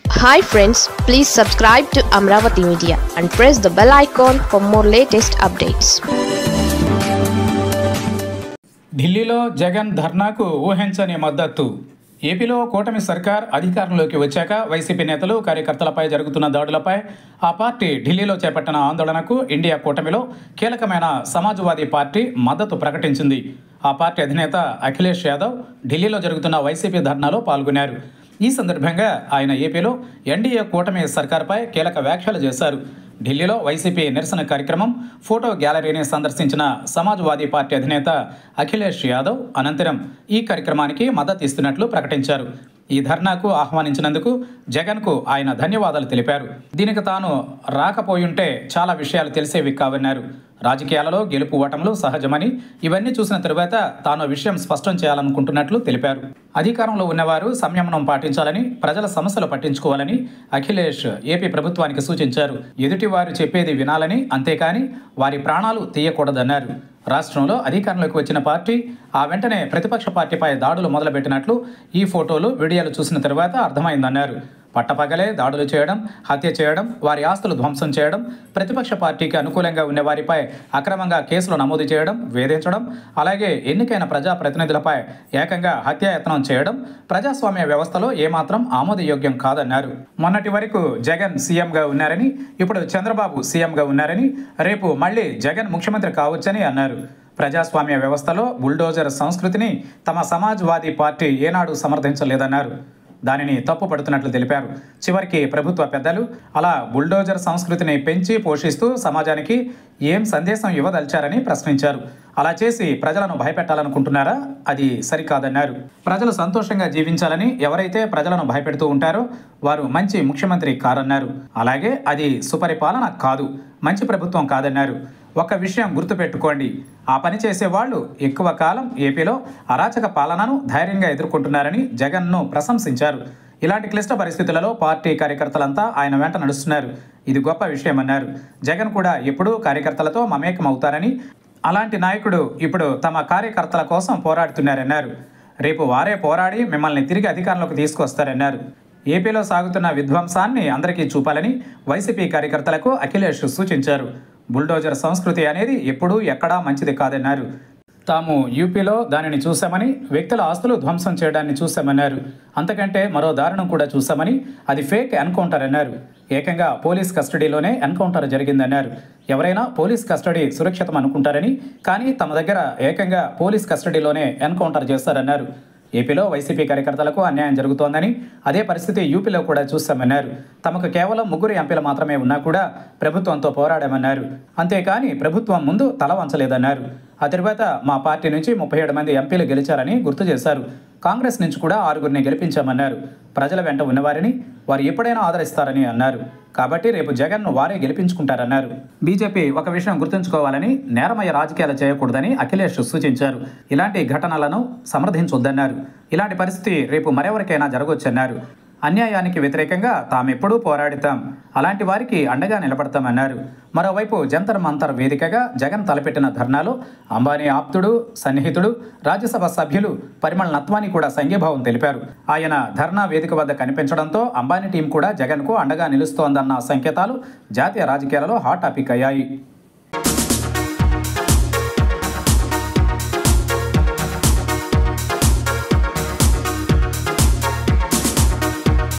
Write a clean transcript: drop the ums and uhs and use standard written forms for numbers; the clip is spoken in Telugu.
Hi friends, please subscribe to Amravati Media and press the bell icon for more latest updates. ఢిల్లీలో జగన్ ధర్నాకు ఊహించని మద్దతు. ఏపీలో కూటమి సర్కార్ అధికారంలోకి వచ్చాక వైసీపీ నేతలు కార్యకర్తలపై జరుగుతున్న దాడులపై ఆ పార్టీ ఢిల్లీలో చేపట్టిన ఆందోళనకు ఇండియా కూటమిలో కీలకమైన సమాజ్వాదీ పార్టీ మద్దతు ప్రకటించింది. ఆ పార్టీ అధినేత అఖిలేష్ యాదవ్ ఢిల్లీలో జరుగుతున్న వైసీపీ ధర్నాలో పాల్గొన్నారు. ఈ సందర్భంగా ఆయన ఏపీలో ఎన్డీఏ కూటమి సర్కార్పై కీలక వ్యాఖ్యలు చేశారు. ఢిల్లీలో వైసీపీ నిరసన కార్యక్రమం, ఫోటో గ్యాలరీని సందర్శించిన సమాజ్వాదీ పార్టీ అధినేత అఖిలేష్ యాదవ్ అనంతరం ఈ కార్యక్రమానికి మద్దతు ఇస్తున్నట్లు ప్రకటించారు. ఈ ధర్నాకు ఆహ్వానించినందుకు జగన్కు ఆయన ధన్యవాదాలు తెలిపారు. దీనికి తాను రాకపోయుంటే చాలా విషయాలు తెలిసేవి కావన్నారు. రాజకీయాలలో గెలుపు ఓటములు సహజమని, ఇవన్నీ చూసిన తరువాత తాను విషయం స్పష్టం చేయాలనుకుంటున్నట్లు తెలిపారు. అధికారంలో ఉన్నవారు సంయమనం పాటించాలని, ప్రజల సమస్యలు పట్టించుకోవాలని అఖిలేష్ ఏపీ ప్రభుత్వానికి సూచించారు. ఎదుటివారు చెప్పేది వినాలని, అంతేకాని వారి ప్రాణాలు తీయకూడదన్నారు. రాష్ట్రంలో అధికారంలోకి వచ్చిన పార్టీ ఆ వెంటనే ప్రతిపక్ష పార్టీపై దాడులు మొదలుపెట్టినట్లు ఈ ఫోటోలు, వీడియోలు చూసిన తరువాత అర్థమైందన్నారు. పట్టపగలే దాడులు చేయడం, హత్య చేయడం, వారి ఆస్తులు ధ్వంసం చేయడం, ప్రతిపక్ష పార్టీకి అనుకూలంగా ఉన్న వారిపై అక్రమంగా కేసులు నమోదు చేయడం, వేధించడం, అలాగే ఎన్నికైన ప్రజాప్రతినిధులపై ఏకంగా హత్యాయత్నం చేయడం ప్రజాస్వామ్య వ్యవస్థలో ఏమాత్రం ఆమోదయోగ్యం కాదన్నారు. మొన్నటి వరకు జగన్ సీఎంగా ఉన్నారని, ఇప్పుడు చంద్రబాబు సీఎంగా ఉన్నారని, రేపు మళ్లీ జగన్ ముఖ్యమంత్రి కావచ్చని అన్నారు. ప్రజాస్వామ్య వ్యవస్థలో బుల్డోజర్ సంస్కృతిని తమ సమాజ్వాదీ పార్టీ ఏనాడు సమర్థించలేదన్నారు. దానిని తప్పుపడుతున్నట్లు తెలిపారు. చివరికి ప్రభుత్వ పెద్దలు అలా బుల్డోజర్ సంస్కృతిని పెంచి పోషిస్తూ సమాజానికి ఏం సందేశం ఇవ్వదలిచారని ప్రశ్నించారు. అలా చేసి ప్రజలను భయపెట్టాలనుకుంటున్నారా? అది సరికాదన్నారు. ప్రజలు సంతోషంగా జీవించాలని ఎవరైతే ప్రజలను భయపెడుతూ ఉంటారో వారు మంచి ముఖ్యమంత్రి కారన్నారు. అలాగే అది సుపరిపాలన కాదు, మంచి ప్రభుత్వం కాదన్నారు. ఒక విషయం గుర్తుపెట్టుకోండి, ఆ పని చేసేవాళ్లు ఎక్కువ కాలం ఏపీలో అరాచక పాలనను ధైర్యంగా ఎదుర్కొంటున్నారని జగన్ను ప్రశంసించారు. ఇలాంటి క్లిష్ట పరిస్థితులలో పార్టీ కార్యకర్తలంతా ఆయన వెంట నడుస్తున్నారు. ఇది గొప్ప విషయమన్నారు. జగన్ కూడా ఎప్పుడూ కార్యకర్తలతో మమేకం అవుతారని, అలాంటి నాయకుడు ఇప్పుడు తమ కార్యకర్తల కోసం పోరాడుతున్నారన్నారు. రేపు వారే పోరాడి మిమ్మల్ని తిరిగి అధికారంలోకి తీసుకొస్తారన్నారు. ఏపీలో సాగుతున్న విధ్వంసాన్ని అందరికీ చూపాలని వైసీపీ కార్యకర్తలకు అఖిలేష్ సూచించారు. బుల్డోజర్ సంస్కృతి అనేది ఎప్పుడూ ఎక్కడా మంచిది కాదన్నారు. తాము యూపీలో దానిని చూశామని, వ్యక్తుల ఆస్తులు ధ్వంసం చేయడాన్ని చూశామన్నారు. అంతకంటే మరో దారుణం కూడా చూశామని, అది ఫేక్ ఎన్కౌంటర్ అన్నారు. ఏకంగా పోలీస్ కస్టడీలోనే ఎన్కౌంటర్ జరిగిందన్నారు. ఎవరైనా పోలీస్ కస్టడీ సురక్షితం అనుకుంటారని, కానీ తమ దగ్గర ఏకంగా పోలీస్ కస్టడీలోనే ఎన్కౌంటర్ చేస్తారన్నారు. ఏపీలో వైసీపీ కార్యకర్తలకు అన్యాయం జరుగుతోందని, అదే పరిస్థితి యూపీలో కూడా చూస్తామన్నారు. తమకు కేవలం 3 ఎంపీలు మాత్రమే ఉన్నా కూడా ప్రభుత్వంతో పోరాడామన్నారు. అంతేకాని ప్రభుత్వం ముందు తల వంచలేదన్నారు. ఆ తర్వాత మా పార్టీ నుంచి 37 మంది ఎంపీలు గెలిచారని గుర్తు చేశారు. కాంగ్రెస్ నుంచి కూడా 6గురిని గెలిపించామన్నారు. ప్రజల వెంట ఉన్నవారిని వారు ఎప్పుడైనా ఆదరిస్తారని అన్నారు. కాబట్టి రేపు జగన్ను వారే గెలిపించుకుంటారన్నారు. బీజేపీ ఒక విషయం గుర్తుంచుకోవాలని, నేరమయ రాజకీయాలు చేయకూడదని అఖిలేష్ సూచించారు. ఇలాంటి ఘటనలను సమర్థించొద్దన్నారు. ఇలాంటి పరిస్థితి రేపు మరెవరికైనా జరగొచ్చన్నారు. అన్యాయానికి వ్యతిరేకంగా తామెప్పుడూ పోరాడుతాం, అలాంటి వారికి అండగా నిలబడతామన్నారు. మరోవైపు జంతర్ మంతర్ వేదికగా జగన్ తలపెట్టిన ధర్నాలో అంబానీ ఆప్తుడు, సన్నిహితుడు, రాజ్యసభ సభ్యులు పరిమళ్ నత్వానీ కూడా సంఘీభావం తెలిపారు. ఆయన ధర్నా వేదిక వద్ద కనిపించడంతో అంబానీ టీం కూడా జగన్కు అండగా నిలుస్తోందన్న సంకేతాలు జాతీయ రాజకీయాలలో హాట్ టాపిక్ అయ్యాయి.